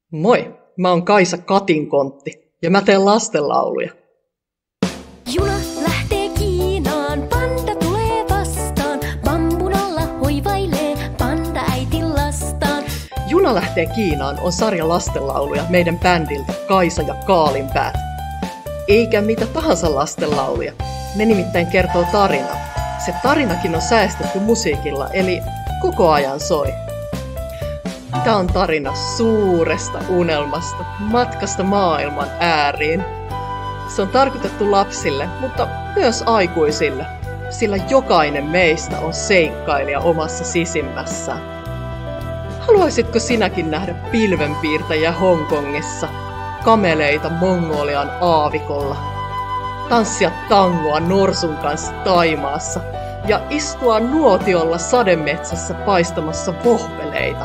Moi, mä oon Kaisa Katinkontti ja mä teen lastenlauluja. Juna lähtee Kiinaan, panda tulee vastaan. Bambun alla hoivailee panda äitin lastaan. Juna lähtee Kiinaan on sarja lastenlauluja meidän bändiltä Kaisa ja Kaalinpäät. Eikä mitä tahansa lastenlauluja, ne nimittäin kertoo tarinaa. Se tarinakin on säestetty musiikilla, eli koko ajan soi. Tämä on tarina suuresta unelmasta, matkasta maailman ääriin. Se on tarkoitettu lapsille, mutta myös aikuisille, sillä jokainen meistä on seikkailija omassa sisimmässään. Haluaisitko sinäkin nähdä pilvenpiirtäjiä Hongkongissa, kameleita Mongolian aavikolla, tanssia tangoa norsun kanssa Taimaassa ja istua nuotiolla sademetsässä paistamassa vohveleita?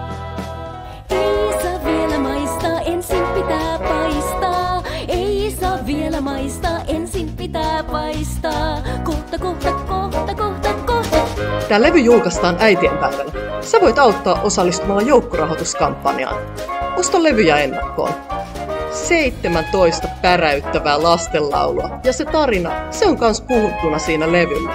Ensin pitää paistaa. Kohta. Tämä levy julkaistaan äitienpäivällä. Sä voit auttaa osallistumalla joukkorahoituskampanjaan. Osta levyjä ennakkoon. 17 päräyttävää lastenlaulua ja se tarina, se on kans puhuttuna siinä levyllä.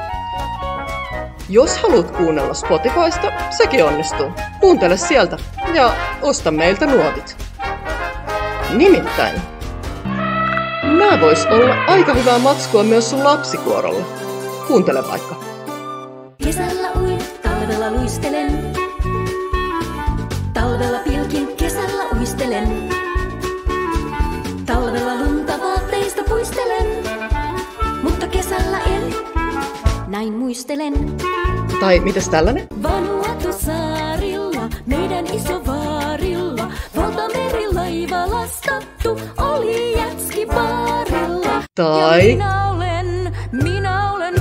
Jos haluat kuunnella Spotifysta, sekin onnistuu. Kuuntele sieltä ja osta meiltä nuotit. Nimittäin, nää vois olla aika hyvää matskua myös sun lapsikuorolla. Kuuntele vaikka. Kesällä uin, talvella luistelen. Talvella pilkin, kesällä uistelen. Talvella lunta vaatteista puistelen. Mutta kesällä en, näin muistelen. Tai mitäs tällainen? Vanuatu-saarilla, meidän isovaarilla. Valtamerilaiva lastattu oli jätskibaarilla. Tai ja minä olen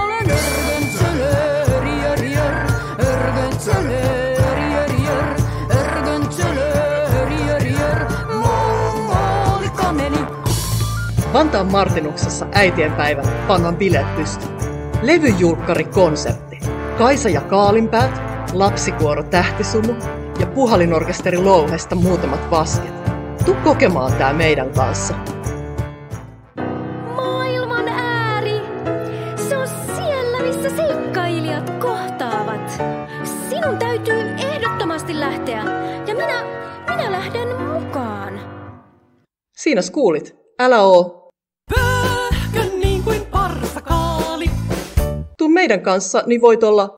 Mongolikameli. Vantaan Martinuksessa äitienpäivänä pannaan bileet pystyyn. Levyjulkkari-konsertti. Kaisa ja Kaalinpäät, lapsikuoro Tähtisumu ja puhalinorkesteri Louhesta muutamat vasket. Tuu kokemaan tää meidän kanssa. Maailman ääri, se on siellä, missä seikkailijat kohtaavat. Sinun täytyy ehdottomasti lähteä ja minä lähden mukaan. Siinä kuulit. Älä oo. Pöhkön niin kuin parsakaali. Tuu meidän kanssa, niin voit olla